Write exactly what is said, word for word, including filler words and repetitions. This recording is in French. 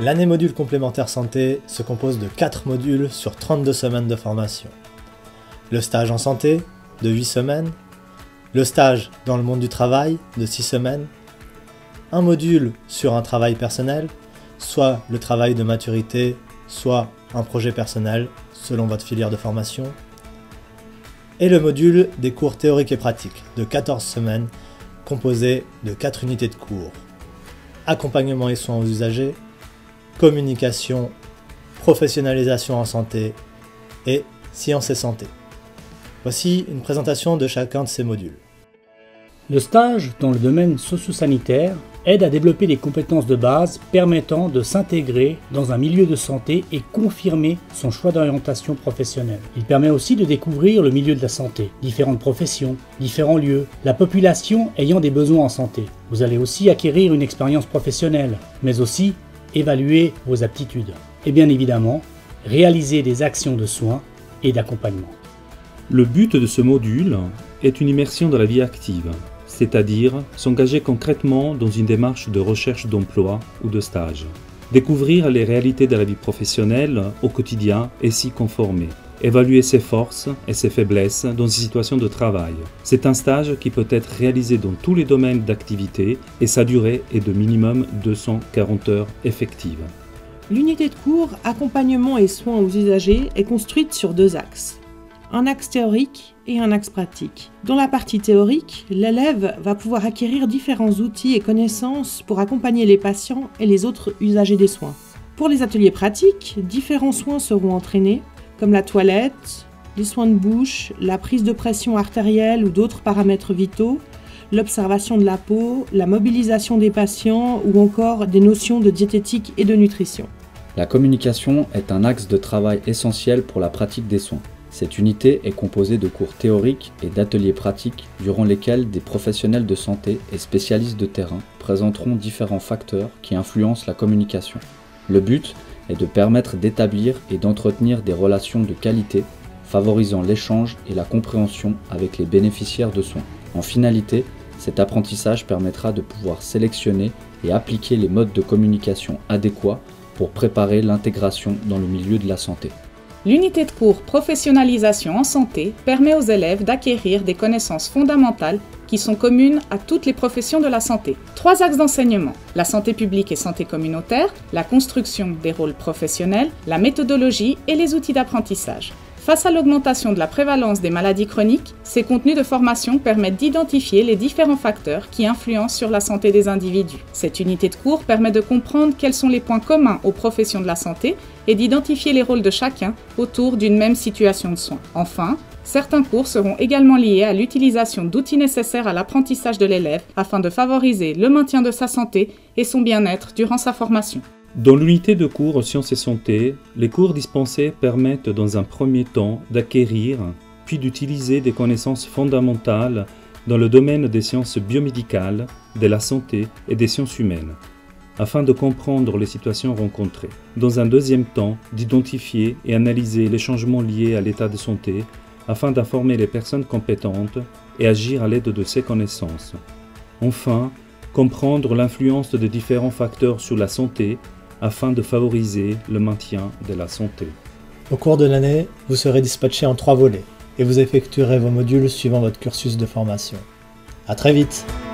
L'année module complémentaire santé se compose de quatre modules sur trente-deux semaines de formation. Le stage en santé de huit semaines, le stage dans le monde du travail de six semaines, un module sur un travail personnel, soit le travail de maturité, soit un projet personnel selon votre filière de formation, et le module des cours théoriques et pratiques de quatorze semaines composé de quatre unités de cours: accompagnement et soins aux usagers, communication, professionnalisation en santé et sciences et santé. Voici une présentation de chacun de ces modules. Le stage dans le domaine socio-sanitaire aide à développer les compétences de base permettant de s'intégrer dans un milieu de santé et confirmer son choix d'orientation professionnelle. Il permet aussi de découvrir le milieu de la santé, différentes professions, différents lieux, la population ayant des besoins en santé. Vous allez aussi acquérir une expérience professionnelle, mais aussi évaluer vos aptitudes. Et bien évidemment, réaliser des actions de soins et d'accompagnement. Le but de ce module est une immersion dans la vie active, c'est-à-dire s'engager concrètement dans une démarche de recherche d'emploi ou de stage. Découvrir les réalités de la vie professionnelle au quotidien et s'y conformer. Évaluer ses forces et ses faiblesses dans une situation de travail. C'est un stage qui peut être réalisé dans tous les domaines d'activité et sa durée est de minimum deux cent quarante heures effectives. L'unité de cours accompagnement et soins aux usagers est construite sur deux axes. Un axe théorique et un axe pratique. Dans la partie théorique, l'élève va pouvoir acquérir différents outils et connaissances pour accompagner les patients et les autres usagers des soins. Pour les ateliers pratiques, différents soins seront entraînés, comme la toilette, les soins de bouche, la prise de pression artérielle ou d'autres paramètres vitaux, l'observation de la peau, la mobilisation des patients ou encore des notions de diététique et de nutrition. La communication est un axe de travail essentiel pour la pratique des soins. Cette unité est composée de cours théoriques et d'ateliers pratiques durant lesquels des professionnels de santé et spécialistes de terrain présenteront différents facteurs qui influencent la communication. Le but est de permettre d'établir et d'entretenir des relations de qualité, favorisant l'échange et la compréhension avec les bénéficiaires de soins. En finalité, cet apprentissage permettra de pouvoir sélectionner et appliquer les modes de communication adéquats pour préparer l'intégration dans le milieu de la santé. L'unité de cours professionnalisation en santé permet aux élèves d'acquérir des connaissances fondamentales qui sont communes à toutes les professions de la santé. Trois axes d'enseignement: la santé publique et santé communautaire, la construction des rôles professionnels, la méthodologie et les outils d'apprentissage. Face à l'augmentation de la prévalence des maladies chroniques, ces contenus de formation permettent d'identifier les différents facteurs qui influencent sur la santé des individus. Cette unité de cours permet de comprendre quels sont les points communs aux professions de la santé et d'identifier les rôles de chacun autour d'une même situation de soins. Enfin, certains cours seront également liés à l'utilisation d'outils nécessaires à l'apprentissage de l'élève afin de favoriser le maintien de sa santé et son bien-être durant sa formation. Dans l'unité de cours Sciences et Santé, les cours dispensés permettent dans un premier temps d'acquérir, puis d'utiliser des connaissances fondamentales dans le domaine des sciences biomédicales, de la santé et des sciences humaines, afin de comprendre les situations rencontrées. Dans un deuxième temps, d'identifier et analyser les changements liés à l'état de santé, afin d'informer les personnes compétentes et agir à l'aide de ces connaissances. Enfin, comprendre l'influence de différents facteurs sur la santé, afin de favoriser le maintien de la santé. Au cours de l'année, vous serez dispatché en trois volets et vous effectuerez vos modules suivant votre cursus de formation. À très vite!